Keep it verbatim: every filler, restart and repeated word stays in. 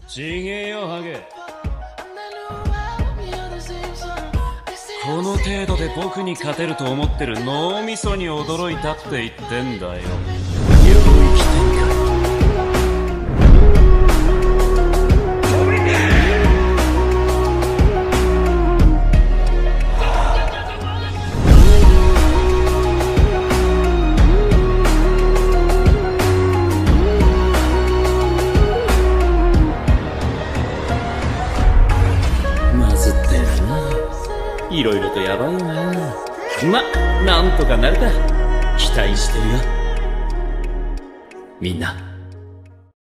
ちげえよハゲ。この程度で僕に勝てると思ってる脳みそに驚いたって言ってんだよ。領域展開。いろいろとやばいよな。ま、なんとかなるか。期待してるよ。みんな。